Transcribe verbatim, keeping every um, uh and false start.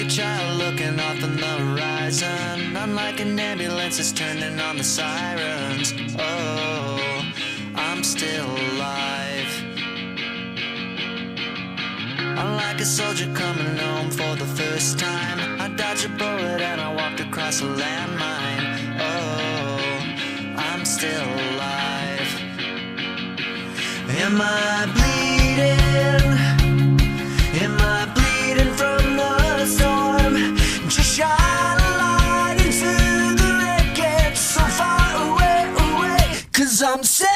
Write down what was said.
child looking off on the horizon. I'm like an ambulance that's turning on the sirens. Oh, I'm still alive. I'm like a soldier coming home for the first time. I dodged a bullet and I walked across a landmine. Oh, I'm still alive. Am I bleeding? Am I bleeding from the storm? Just shine a light into the wreckage so far away, away. 'Cause I'm